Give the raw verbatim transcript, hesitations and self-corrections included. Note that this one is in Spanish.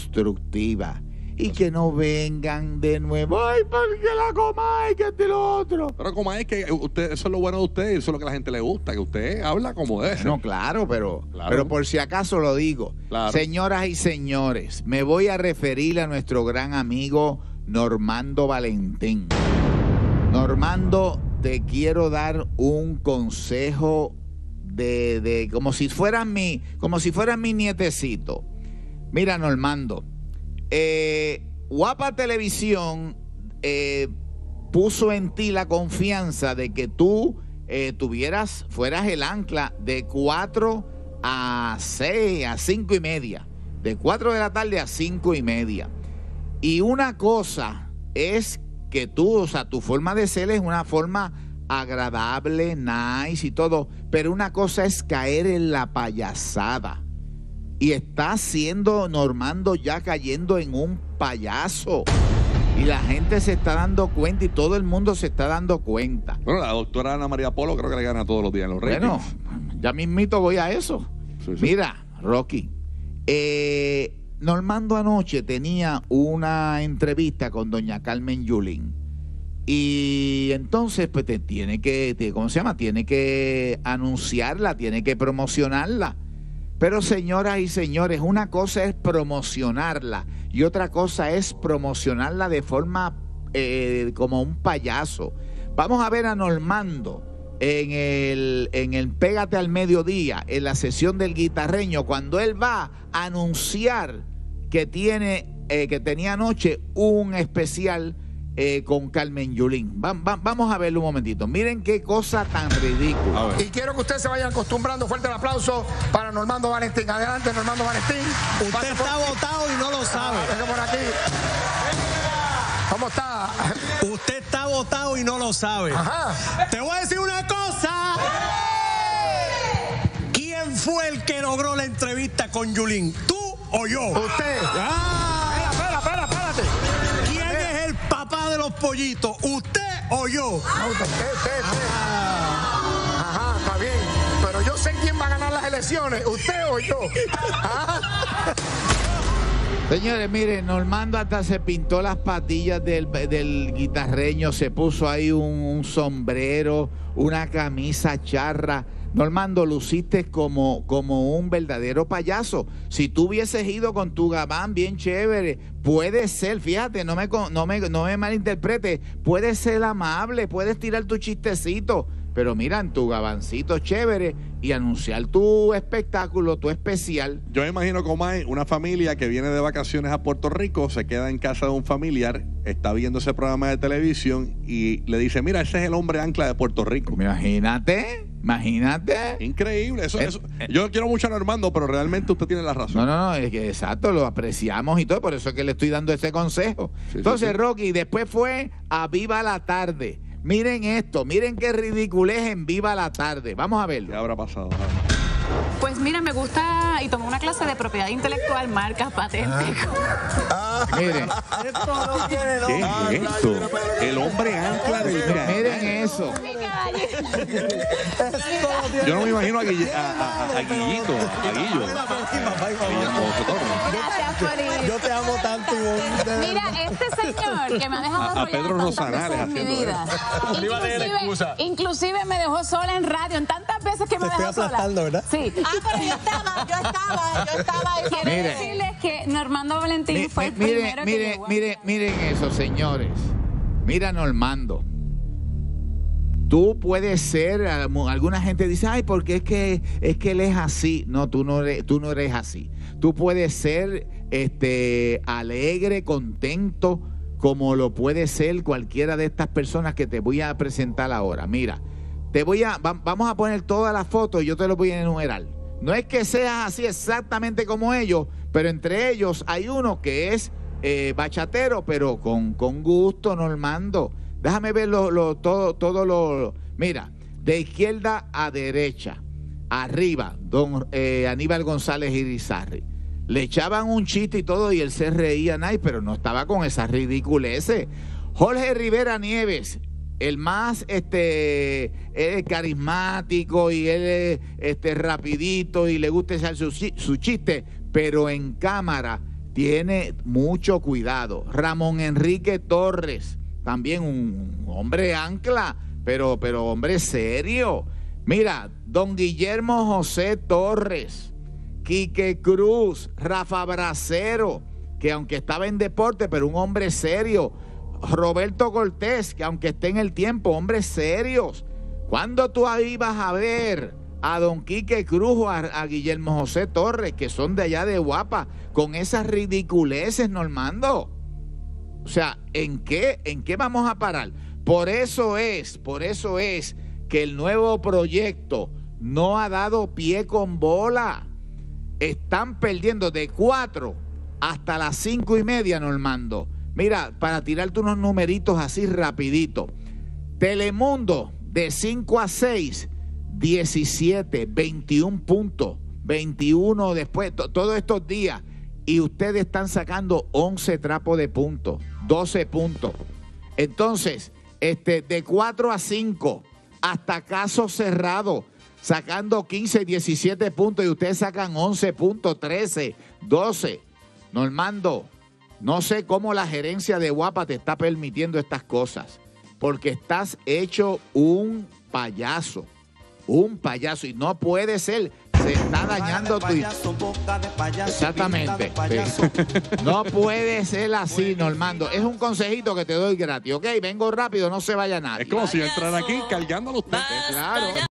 constructiva. Y que no vengan de nuevo, ay, porque la Comay, que este y lo otro. Pero Comay, es que usted, eso es lo bueno de usted, eso es lo que a la gente le gusta, que usted habla como debe ser. No, claro, pero, claro. pero por si acaso lo digo. Claro. Señoras y señores, me voy a referir a nuestro gran amigo Normando Valentín. Normando, te quiero dar un consejo de, de como si fueras mi, como si fueras mi nietecito. Mira, Normando. Eh, Guapa Televisión eh, puso en ti la confianza de que tú eh, tuvieras, fueras el ancla de cuatro a seis, a cinco y media, de cuatro de la tarde a cinco y media. Y una cosa es que tú, o sea, tu forma de ser es una forma agradable, nice y todo, pero una cosa es caer en la payasada. Y está siendo Normando ya cayendo en un payaso. Y la gente se está dando cuenta y todo el mundo se está dando cuenta. Bueno, la doctora Ana María Polo creo que le gana todos los días en los ratings. Bueno, ya mismito voy a eso. Sí, sí. Mira, Rocky, eh, Normando anoche tenía una entrevista con doña Carmen Yulín. Y entonces, pues, te tiene que, te, ¿cómo se llama? Tiene que anunciarla, tiene que promocionarla. Pero señoras y señores, una cosa es promocionarla y otra cosa es promocionarla de forma eh, como un payaso. Vamos a ver a Normando en el, en el Pégate al Mediodía, en la sesión del guitarreño, cuando él va a anunciar que, tiene, eh, que tenía anoche un especial Eh, con Carmen Yulín. Va, va, vamos a verlo un momentito. Miren qué cosa tan ridícula. Y quiero que ustedes se vayan acostumbrando. Fuerte el aplauso para Normando Valentín. Adelante, Normando Valentín. Usted Pase está por... votado y no lo sabe. Venga por aquí. ¿Cómo está? Usted está votado y no lo sabe. Ajá. Te voy a decir una cosa. ¿Quién fue el que logró la entrevista con Yulín? ¿Tú o yo? Usted. Ah. Espera, espera, espera, espérate. De los pollitos, ¿usted o yo? Ah, usted, usted, usted. Ah. Ajá, está bien. Pero yo sé quién va a ganar las elecciones, usted o yo. Ah. Señores, miren, Normando hasta se pintó las patillas del, del guitarreño, se puso ahí un, un sombrero, una camisa charra. Normando, luciste como, como un verdadero payaso. Si tú hubieses ido con tu gabán bien chévere, puede ser, fíjate, no me, no me, no me malinterpretes, puedes ser amable, puedes tirar tu chistecito, pero mira, en tu gabancito chévere y anunciar tu espectáculo, tu especial. Yo me imagino como hay una familia que viene de vacaciones a Puerto Rico, se queda en casa de un familiar, está viendo ese programa de televisión y le dice, mira, ese es el hombre ancla de Puerto Rico. Imagínate, imagínate. Increíble. Eso, eso. Yo quiero mucho a Normando, pero realmente usted tiene la razón. No, no, no, es que exacto, lo apreciamos y todo, por eso es que le estoy dando ese consejo. Sí, Entonces, sí, sí. Rocky, después fue a Viva la Tarde. Miren esto, miren qué ridiculez en Viva la Tarde. Vamos a verlo. ¿Qué habrá pasado? Pues mira, me gusta y tomé una clase de propiedad intelectual, marcas, patentes. Ah. Miren. ¿Qué es esto? El hombre ancla del canal. Miren eso. Yo no me imagino a, Guille, a, a, a Guillito, a Guillo. Gracias por ir. Yo te amo tanto, Ivonne. Mira, este señor que me ha dejado a, a Pedro Rosanales en mi vida. Inclusive, inclusive me dejó sola en radio, en tantas veces que me dejó sola. ¿Verdad? Sí. Ah, pero yo estaba, yo estaba, yo estaba ahí. Quiero Mire. decirles que Normando Valentín Mi, fue el mire, primero mire, que llegó. Mire, miren eso, señores. Mira, Normando. Tú puedes ser, alguna gente dice, ay, porque es que es que él es así. No, tú no eres, tú no eres así. Tú puedes ser este alegre, contento, como lo puede ser cualquiera de estas personas que te voy a presentar ahora. Mira, te voy a, va, vamos a poner todas las fotos y yo te lo voy a enumerar. No es que seas así exactamente como ellos, pero entre ellos hay uno que es eh, bachatero, pero con, con gusto, Normando. Déjame ver lo, lo, todo, todo lo... Mira, de izquierda a derecha, arriba, don eh, Aníbal González Irizarry. Le echaban un chiste y todo y él se reía, nay, pero no estaba con esa ridiculeces. Jorge Rivera Nieves, el más este él es carismático y él es este rapidito y le gusta echar su, su chiste, pero en cámara tiene mucho cuidado. Ramón Enrique Torres, también un hombre ancla, pero, pero hombre serio. Mira, don Guillermo José Torres, Quique Cruz, Rafa Bracero, que aunque estaba en deporte, pero un hombre serio. Roberto Cortés, que aunque esté en el tiempo, hombres serios. ¿Cuándo tú ahí vas a ver a don Quique Cruz o a, a Guillermo José Torres, que son de allá de Guapa, con esas ridiculeces, Normando? O sea, ¿en qué, en qué vamos a parar? Por eso es, por eso es que el nuevo proyecto no ha dado pie con bola. Están perdiendo de cuatro hasta las cinco y media, Normando. Mira, para tirarte unos numeritos así rapidito. Telemundo, de cinco a seis, diecisiete, veintiún puntos, veintiuno después, to, todos estos días. Y ustedes están sacando once trapos de puntos, doce puntos. Entonces, este, de cuatro a cinco, hasta caso cerrado, sacando quince, diecisiete puntos y ustedes sacan once puntos, trece, doce. Normando, no sé cómo la gerencia de Guapa te está permitiendo estas cosas, porque estás hecho un payaso, un payaso, y no puede ser, se está dañando tu... Exactamente, sí. No puede ser así, Normando. Es un consejito que te doy gratis, ¿ok? Vengo rápido, no se vaya nadie. Es como si yo entrara aquí cargándolo usted. Claro.